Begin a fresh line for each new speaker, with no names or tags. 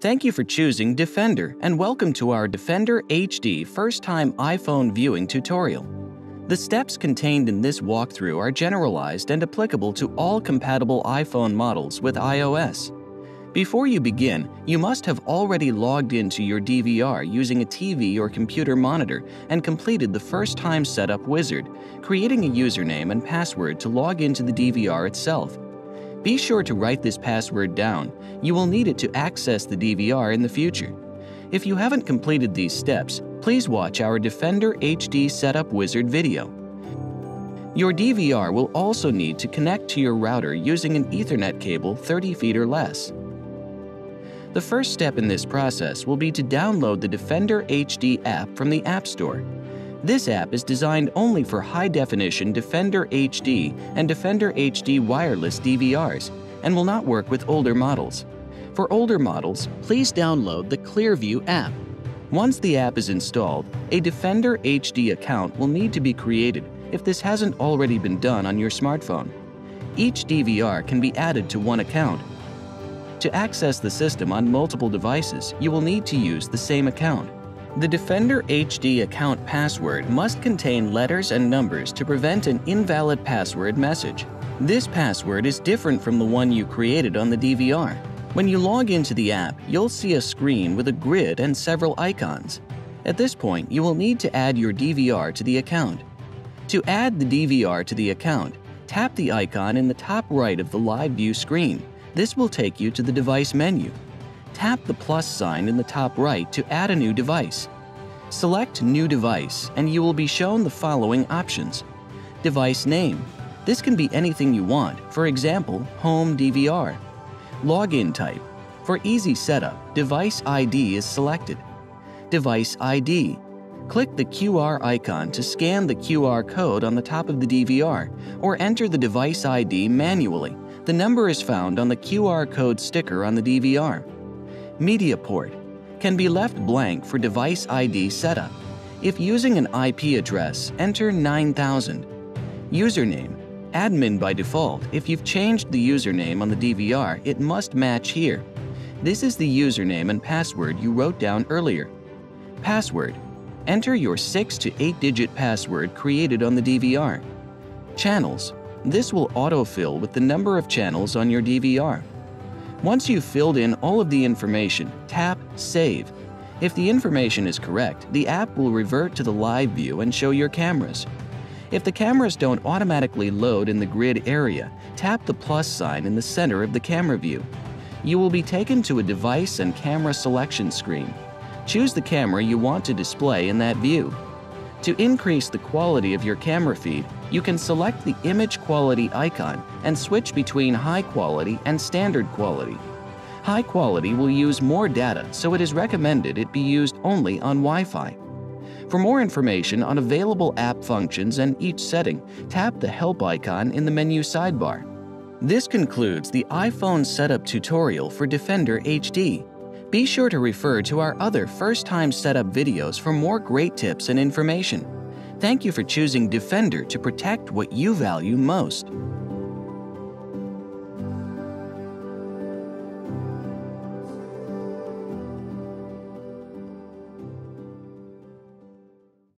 Thank you for choosing Defender, and welcome to our Defender HD first-time iPhone viewing tutorial. The steps contained in this walkthrough are generalized and applicable to all compatible iPhone models with iOS. Before you begin, you must have already logged into your DVR using a TV or computer monitor and completed the first-time setup wizard, creating a username and password to log into the DVR itself. Be sure to write this password down. You will need it to access the DVR in the future. If you haven't completed these steps, please watch our Defender HD Setup Wizard video. Your DVR will also need to connect to your router using an Ethernet cable 30 feet or less. The first step in this process will be to download the Defender HD app from the App Store. This app is designed only for high-definition Defender HD and Defender HD wireless DVRs and will not work with older models. For older models, please download the Clearview app. Once the app is installed, a Defender HD account will need to be created if this hasn't already been done on your smartphone. Each DVR can be added to one account. To access the system on multiple devices, you will need to use the same account. The Defender HD account password must contain letters and numbers to prevent an invalid password message. This password is different from the one you created on the DVR. When you log into the app, you'll see a screen with a grid and several icons. At this point, you will need to add your DVR to the account. To add the DVR to the account, tap the icon in the top right of the live view screen. This will take you to the device menu. Tap the plus sign in the top right to add a new device. Select New Device, and you will be shown the following options. Device name. This can be anything you want, for example, Home DVR. Login type. For easy setup, Device ID is selected. Device ID. Click the QR icon to scan the QR code on the top of the DVR, or enter the device ID manually. The number is found on the QR code sticker on the DVR. Media port can be left blank for device ID setup. If using an IP address, enter 9000. Username. Admin by default. If you've changed the username on the DVR, it must match here. This is the username and password you wrote down earlier. Password. Enter your 6 to 8-digit password created on the DVR. Channels. This will autofill with the number of channels on your DVR. Once you've filled in all of the information, tap Save. If the information is correct, the app will revert to the live view and show your cameras. If the cameras don't automatically load in the grid area, tap the plus sign in the center of the camera view. You will be taken to a device and camera selection screen. Choose the camera you want to display in that view. To increase the quality of your camera feed, you can select the image quality icon and switch between high quality and standard quality. High quality will use more data, so it is recommended it be used only on Wi-Fi. For more information on available app functions and each setting, tap the Help icon in the menu sidebar. This concludes the iPhone setup tutorial for Defender HD. Be sure to refer to our other first-time setup videos for more great tips and information. Thank you for choosing Defender to protect what you value most.